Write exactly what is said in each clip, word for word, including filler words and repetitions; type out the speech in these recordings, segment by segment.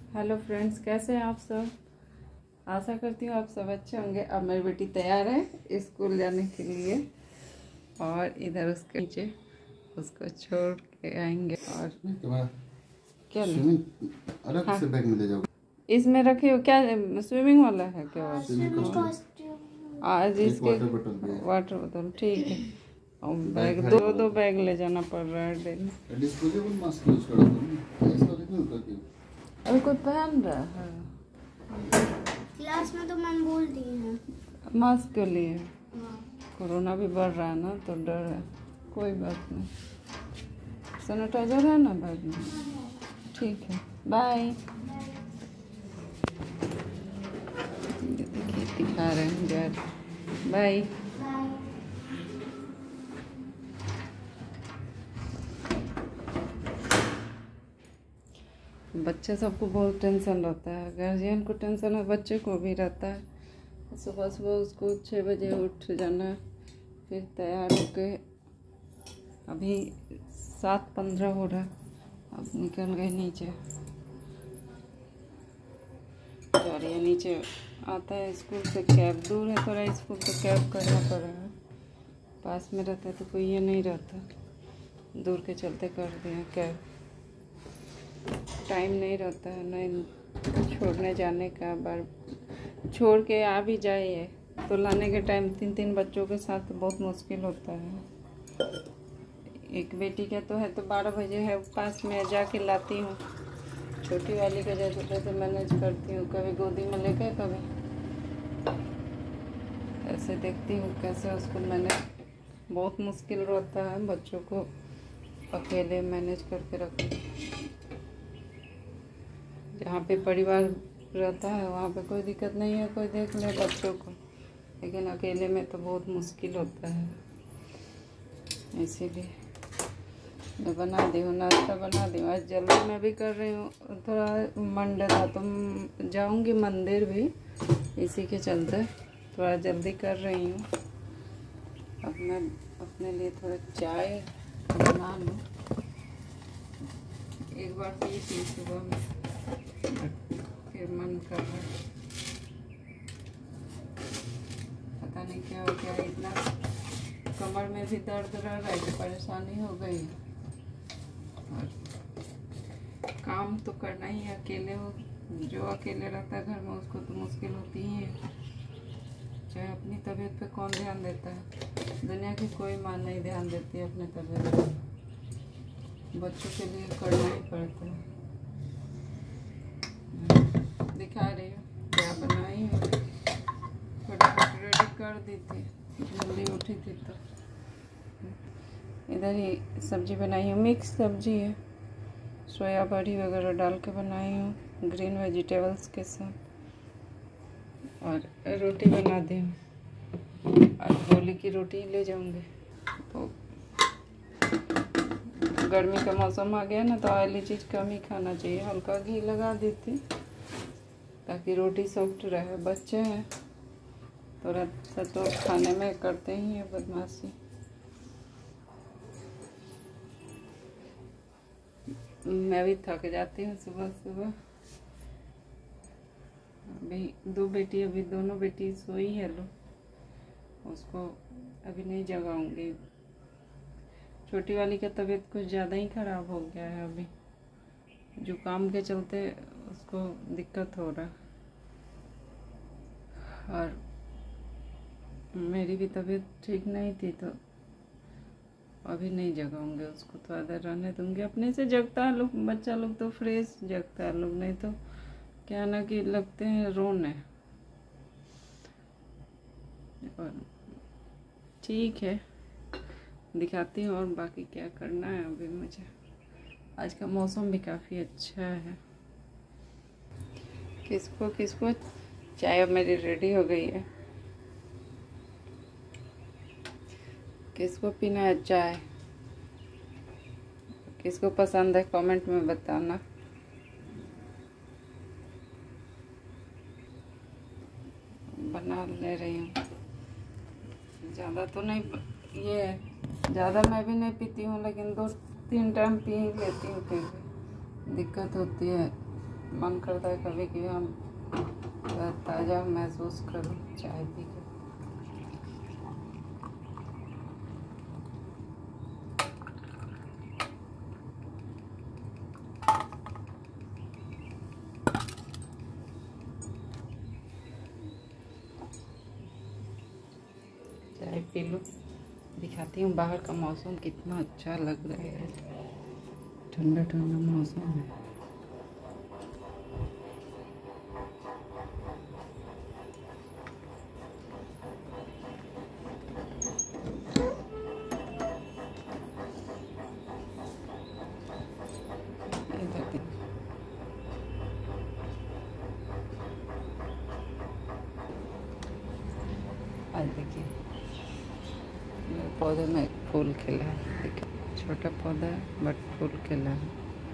Hello friends, कैसे हैं आप सब। आशा करती हूँ आप सब अच्छे होंगे। अब मेरी बेटी तैयार है स्कूल जाने के लिए और इधर उसके नीचे उसको छोड़ के आएंगे। और क्या अलग हाँ। से बैग में ले जाओ। इसमें रखे हो क्या? स्विमिंग वाला है क्या? आज इसके वाटर बोतल ठीक है। और बैग दो दो बैग ले जाना पड़ रहा है डेली। डिस्पोजेबल मास्क यूज करो तुम, ऐसा नहीं करती। अभी कोई पहन रहा है क्लास में तो मैम बोलती हैं मास्क के लिए। कोरोना भी बढ़ रहा है ना, तो डर है। कोई बात नहीं, सैनिटाइजर है ना बैग में। ठीक है, बाय। देखिए दिखा रहे हैं घर। बाय। बच्चे सबको बहुत टेंशन रहता है, गार्जियन को टेंशन है, बच्चे को भी रहता है। सुबह सुबह उसको छः बजे उठ जाना, फिर तैयार होके अभी सात पंद्रह हो रहा, अब निकल गए नीचे। और ये नीचे आता है स्कूल से कैब, दूर है थोड़ा स्कूल, तो कैब करना पड़ेगा। पास में रहता है तो कोई ये नहीं रहता, दूर के चलते कर दिया कैब। टाइम नहीं रहता है नहीं छोड़ने जाने का, बार छोड़ के आ भी जाइए तो लाने के टाइम तीन तीन बच्चों के साथ बहुत मुश्किल होता है। एक बेटी का तो है तो बारह बजे है पास में जाके लाती हूँ। छोटी वाली का जैसे तैसे मैनेज करती हूँ, कभी गोदी में लेकर कभी ऐसे देखती हूँ कैसे उसको मैनेज। बहुत मुश्किल रहता है बच्चों को अकेले मैनेज करके रखना। जहाँ पे परिवार रहता है वहाँ पे कोई दिक्कत नहीं है, कोई देख ले बच्चों को, लेकिन अकेले में तो बहुत मुश्किल होता है। इसीलिए मैं बना दी हूँ, नाश्ता बना दी हूँ। आज जल्दी मैं भी कर रही हूँ, थोड़ा मंडे था तो जाऊँगी मंदिर भी, इसी के चलते थोड़ा जल्दी कर रही हूँ। अब मैं अपने लिए थोड़ा चाय बना लूँ। एक बार पी थी सुबह में, फिर मन कर रहा है, पता नहीं क्या हो गया, इतना कमर में भी दर्द रह रहा है कि परेशानी हो गई। और काम तो करना ही है, अकेले हो, जो अकेले रहता है घर में उसको तो मुश्किल होती ही है। चाहे अपनी तबीयत पे कौन ध्यान देता है, दुनिया की कोई माँ नहीं ध्यान देती है अपने तबीयत पे, बच्चों के लिए करना ही पड़ता है। दिखा रही हूँ क्या बनाई हूँ, फटाफट रेडी कर दी थी, जल्दी उठी थी तो। इधर ही सब्जी बनाई हूँ, मिक्स सब्जी है, सोया बड़ी वगैरह डाल के बनाई हूँ ग्रीन वेजिटेबल्स के साथ। और रोटी बना दी हूँ, आज गोली की रोटी ले जाऊँगी। तो गर्मी का मौसम आ गया ना, तो ऑयली चीज़ कम ही खाना चाहिए। हल्का घी लगा दी थी ताकि रोटी सॉफ्ट रहे। बच्चे हैं थोड़ा सा तो खाने में करते ही है बदमाशी। मैं भी थक जाती हूँ सुबह सुबह। अभी दो बेटी, अभी दोनों बेटी सोई है लो, उसको अभी नहीं जगाऊंगी। छोटी वाली का तबीयत कुछ ज़्यादा ही ख़राब हो गया है, अभी जुकाम के चलते उसको दिक्कत हो रहा। और मेरी भी तबीयत ठीक नहीं थी, तो अभी नहीं जगाऊंगी उसको, थोड़ा देर रहने दूंगी। अपने से जगता है लोग, बच्चा लोग तो फ्रेश जगता है लोग, नहीं तो क्या ना कि लगते हैं रोने। और ठीक है, दिखाती हूँ और बाकी क्या करना है अभी मुझे। आज का मौसम भी काफ़ी अच्छा है। किसको किसको चाय अब मेरी रेडी हो गई है। किसको पीना है चाय, किसको पसंद है कमेंट में बताना। बना ले रही हूँ, ज़्यादा तो नहीं, ये ज़्यादा मैं भी नहीं पीती हूँ, लेकिन दो तीन टाइम पी ही लेती हूँ, फिर दिक्कत होती है मन करता है कभी कभी हम ताज़ा महसूस करूँ चाय पी के। चाय पी लूँ, दिखाती हूँ बाहर का मौसम कितना अच्छा लग रहा है, ठंडा ठंडा मौसम है। आज देखिए मेरे पौधे में फूल खिला है, देखिए छोटा पौधा है बट फूल खिला है।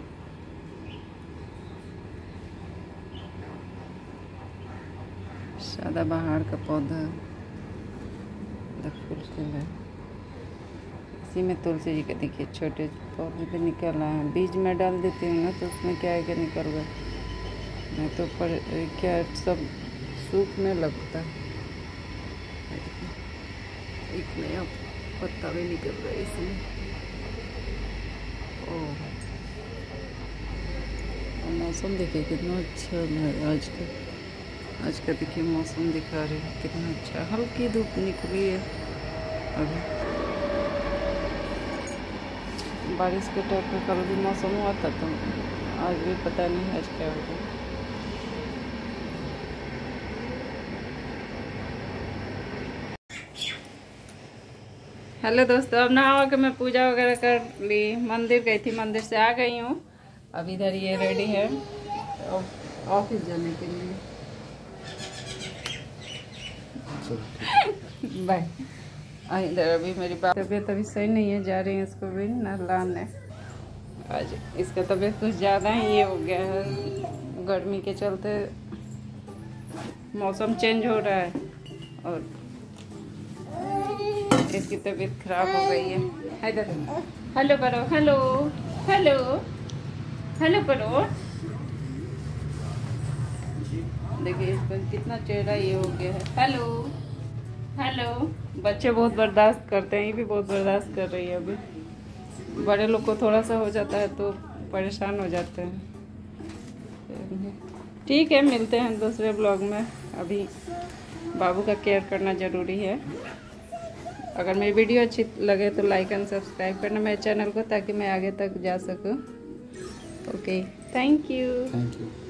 सदाबहार का पौधा फूल खिला है। इसी में तुलसी जी के देखिए छोटे पौधे पे निकल आए हैं। बीज में डाल देती हूँ ना तो उसमें क्या है कि निकल गए, नहीं तो पर क्या सब सूखने लगता है। एक नया पत्ता भी निकल रहा है इसमें। ओह, मौसम देखिए कितना अच्छा है आज का। आज का देखिए मौसम दिखा रहे हैं कितना अच्छा, हल्की धूप निकली है अभी। बारिश के टाइप का कल भी मौसम हुआ था तो आज भी पता नहीं आज क्या होगा। हेलो दोस्तों, अब नहा के मैं पूजा वगैरह कर ली, मंदिर गई थी, मंदिर से आ गई हूँ। अब इधर ये रेडी है ऑफिस जाने के लिए। बाय। इधर अभी मेरी बात तबीयत अभी सही नहीं है, जा रही है इसको भी नहलाने। आज इसका तबीयत कुछ ज़्यादा ही ये हो गया है, गर्मी के चलते मौसम चेंज हो रहा है और इसकी तबीयत खराब हो गई है। इधर हेलो करो, हेलो हेलो हेलो करो। देखिए इस पर कितना चेहरा ये हो गया है। Hello hello. बच्चे बहुत बर्दाश्त करते हैं, ये भी बहुत बर्दाश्त कर रही है। अभी बड़े लोग को थोड़ा सा हो जाता है तो परेशान हो जाते हैं। ठीक है, मिलते हैं दूसरे ब्लॉग में। अभी बाबू का केयर करना ज़रूरी है। अगर मेरी वीडियो अच्छी लगे तो लाइक एंड सब्सक्राइब करना मेरे चैनल को, ताकि मैं आगे तक जा सकूं। Okay, thank you. Thank you.